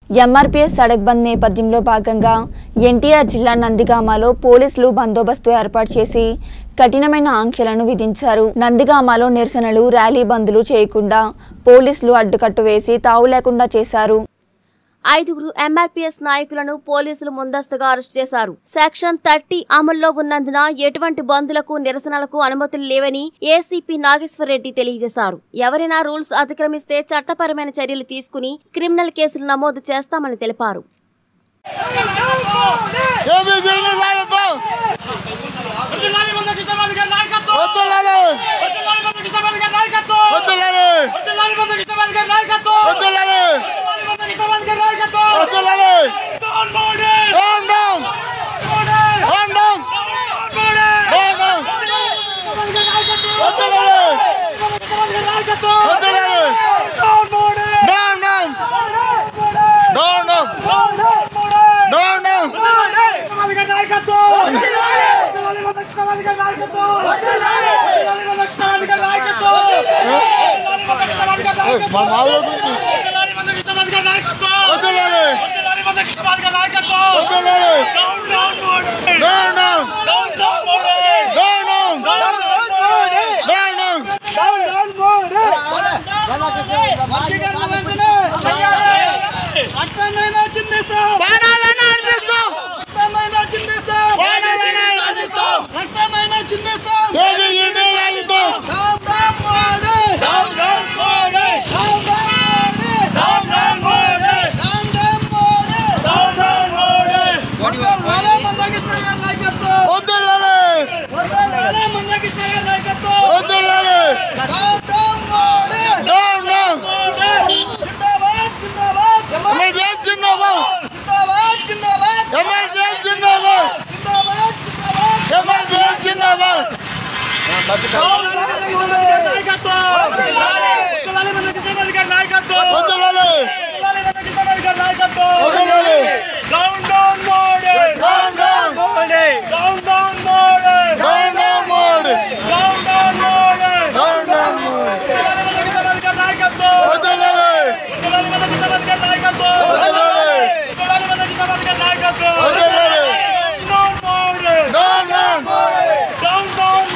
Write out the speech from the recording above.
MRPS Sadak బంద్ నేపథ్యంలో భాగంగా ఎన్టీఆర్ జిల్లా నందిగామలో పోలీసులు బందోబస్తు ఏర్పాటు చేసి కఠినమైన ఆంక్షలను విధించారు. నందిగామలో నిరసనలు, ర్యాలీ బందులు చేయకుండా పోలీసులు అడ్డుకట్ట వేసి తావు లేకుండా చేశారు. 5 ఎంఆర్పీఎస్ నాయకులను పోలీసులు ముందస్తుగా అరెస్ట్ చేశారు. సెక్షన్ 30 అమల్లో ఉన్నందున ఎటువంటి బందులకు, నిరసనలకు అనుమతులు లేవని ఏసీపీ నాగేశ్వర్ రెడ్డి తెలియజేశారు. ఎవరైనా రూల్స్ అతిక్రమిస్తే చట్టపరమైన చర్యలు తీసుకుని క్రిమినల్ కేసులు నమోదు చేస్తామని తెలిపారు.